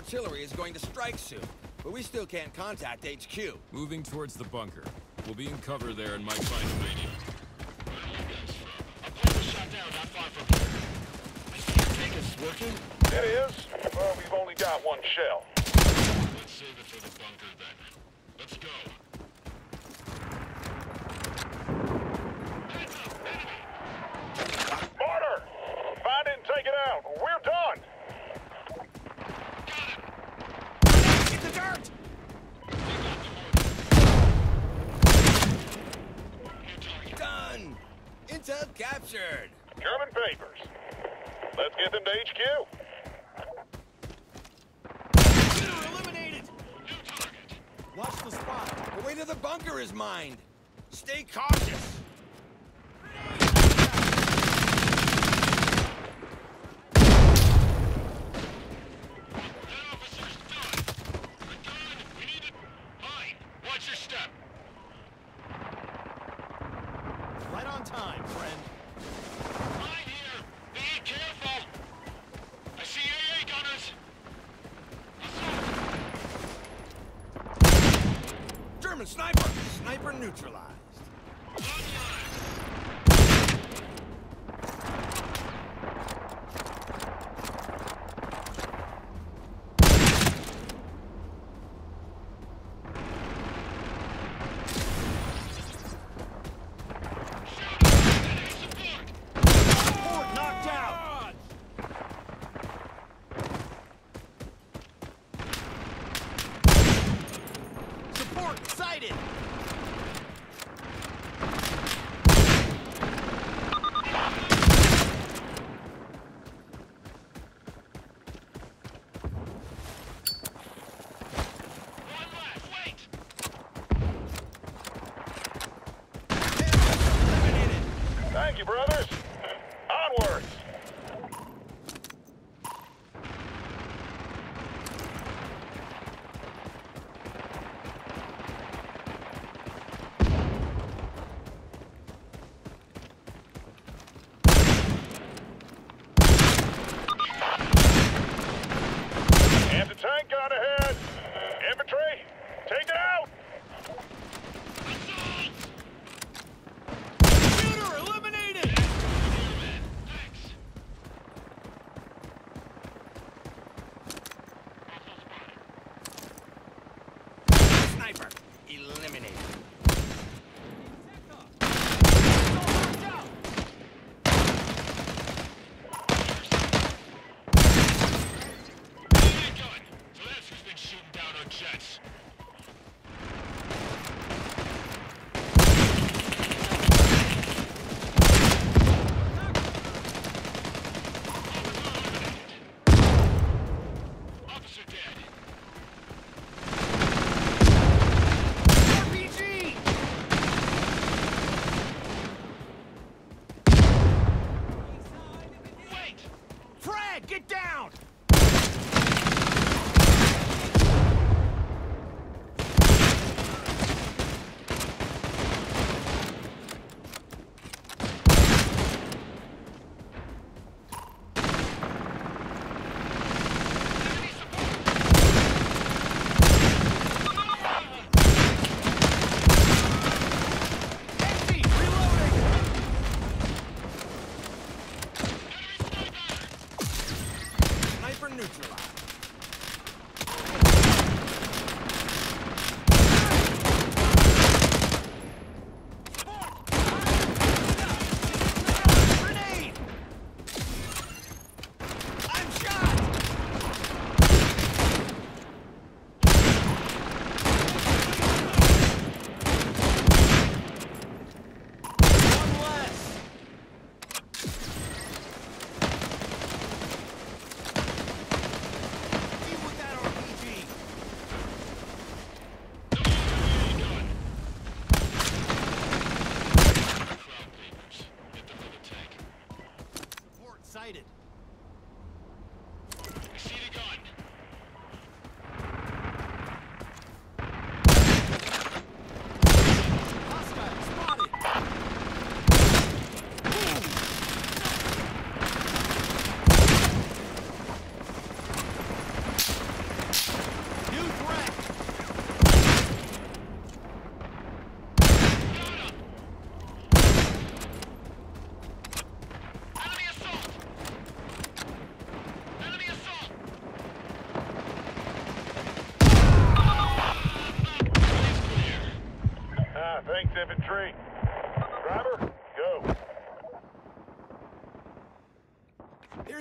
artillery is going to strike soon, but we still can't contact HQ. Moving towards the bunker. We'll be in cover there and might find a radio. A plane was shot down not far from here. I can't think it's working. It is. Well, we've only got one shell. Let's save it for the bunker then. Let's go. Heads up, enemy! Mortar! Find it and take it out. We're done. Got it! Get the dirt! New target. Done! Intel captured! German papers. Let's get them to HQ. Shooter eliminated! New target. Watch the spot. The way to the bunker is mined. Stay cautious. That officer's done. We're done. We need it. Mine. Watch your step. Right on time, friend. Mine here. Be careful. I see AA gunners. Assault. German sniper! Sniper neutralized. Fort knocked out! Support sighted! One left. Wait. Eliminated! Thank you, brothers. Onwards. Anti-tank gun ahead. Infantry, take it out. Shooter eliminated! Thanks. Sniper eliminated. AA gun. So that's who's been shooting down our jets. Officer dead. RPG! Wait! Frag, get down! Enemy support! Empty! Reloading! Sniper neutralized. Grenade! I'm shot! One less! Deal with that RPG! Crowd papers. Get them to the tank. Support sighted. I see the gun. Hostile spotted! Boom!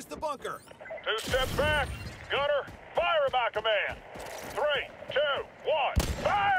Where's the bunker? 2 steps back. Gunner, fire at my command. 3, 2, 1, fire!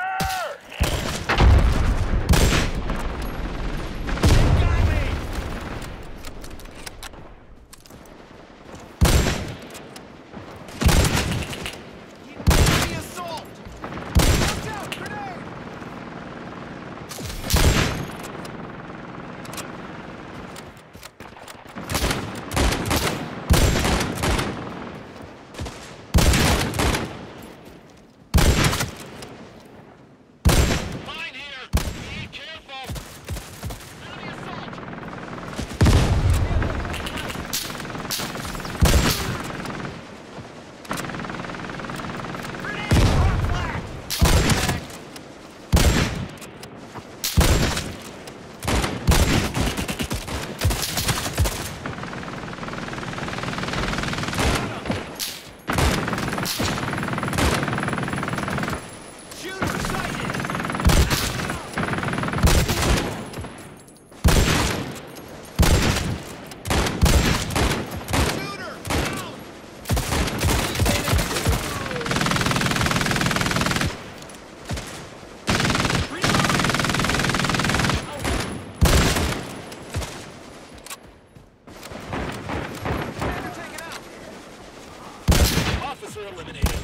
Eliminated.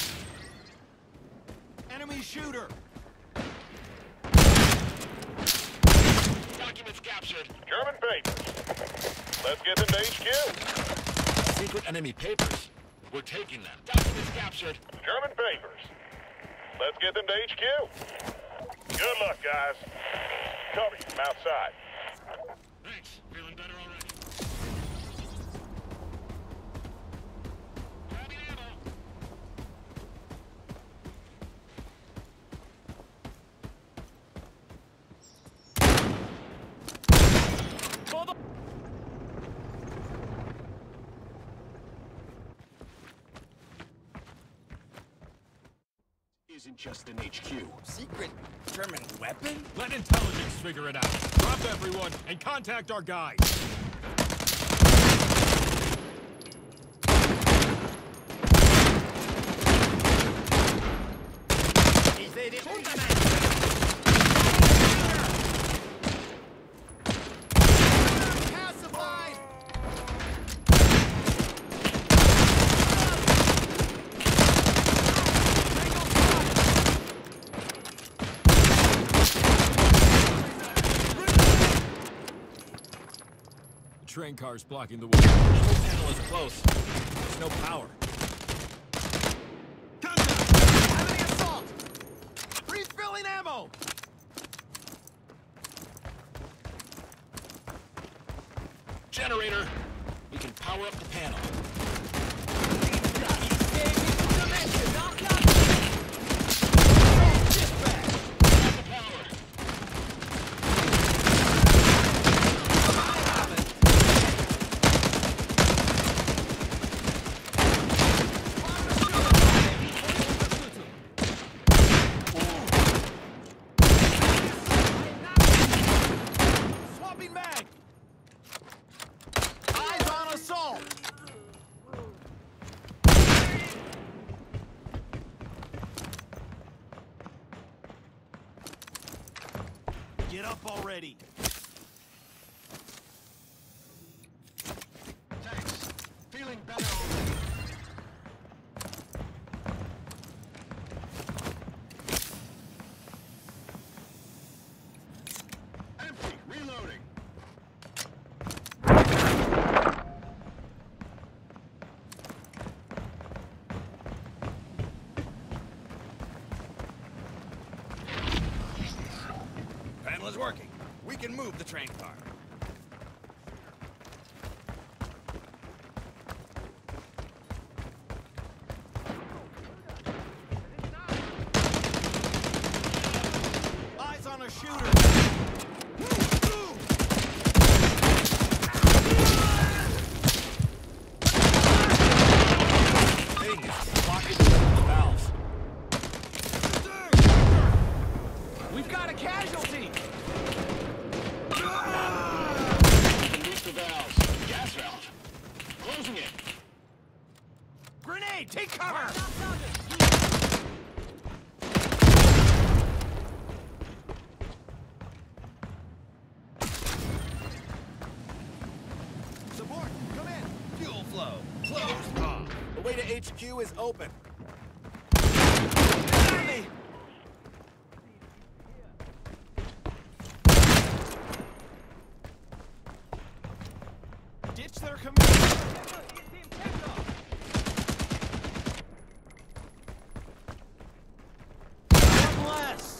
Enemy shooter. Documents captured. German papers. Let's get them to HQ. Secret enemy papers. We're taking them. Documents captured. German papers. Let's get them to HQ. Good luck, guys. Cover you from outside. Thanks. Feeling better already. Grabbing ammo. Isn't just an HQ. Secret German weapon? Let intelligence figure it out. Drop everyone and contact our guys. Train cars blocking the way. Control panel is close. There's no power. Enemy assault! Refilling ammo! Generator. We can power up the panel. Get up already. Thanks. Feeling better already. Empty. Reloading. Panel is working. We can move the train car. Eyes on a shooter. Thing is blocking the valves. We've got a casualty! Grenade! Take cover! Support, come in. Fuel flow. Closed off. The way to HQ is open. Enemy! Ditch their command. One less.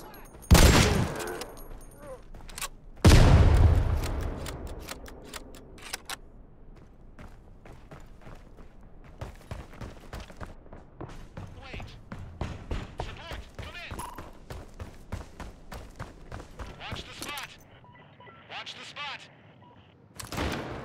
Wait. Support, come in. Watch the spot. Watch the spot.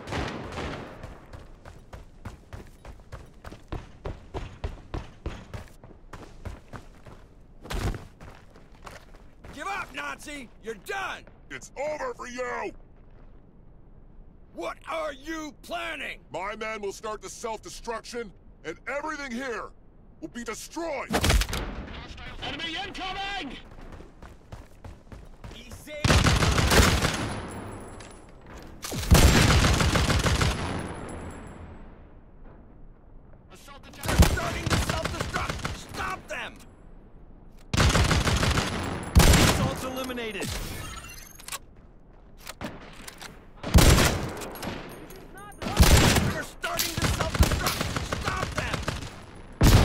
Give up, Nazi! You're done! It's over for you! What are you planning? My men will start the self-destruction, and everything here will be destroyed! Enemy incoming! Assault They're attack! starting to self-destruct! Stop them! Assault's eliminated. They're starting to self-destruct! Stop them!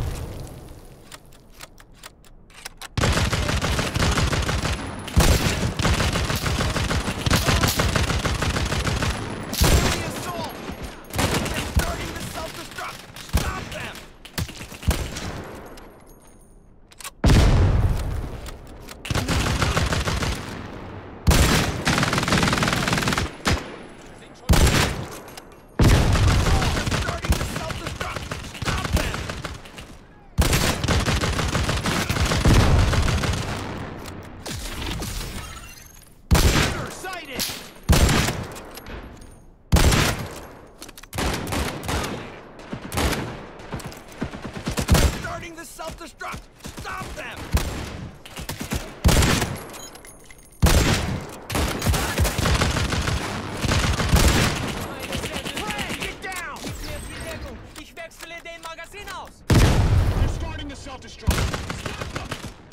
Enemy assault! They're starting to self-destruct! Stop them! They're starting to self-destruct! Stop them! Shooter sighted. They're starting to self-destruct! Stop them! Ray, get down! Ich wechsle den Magazin aus! They're starting to self-destruct. Stop them!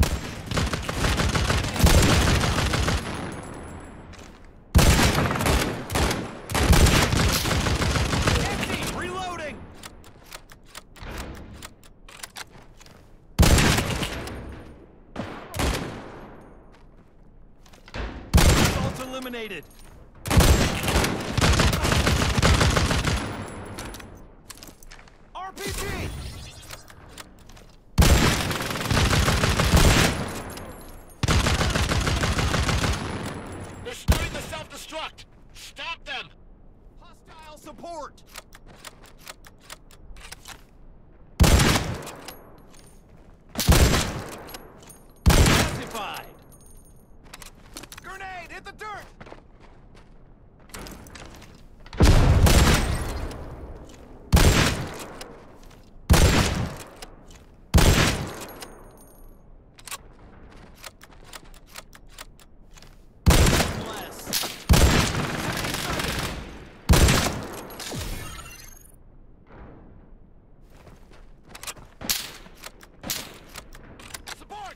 Empty. Reloading. Assault's eliminated. RPG. They're starting to self-destruct. Stop them! Hostile support. Classified. Grenade, hit the dirt. Bless. Support!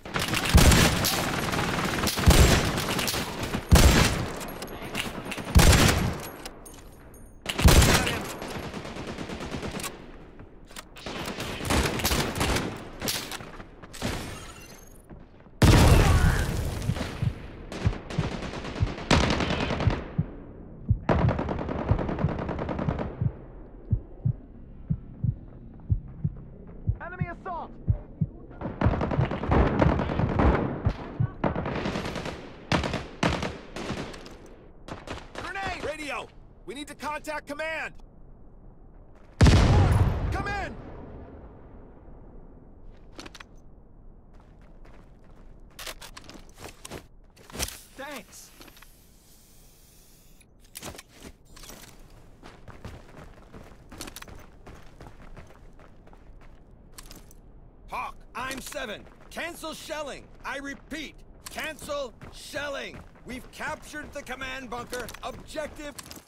Got him. Enemy assault. Grenade! Radio! We need to contact command! Come in! Thanks. Times 7. Cancel shelling. I repeat, cancel shelling. We've captured the command bunker. Objective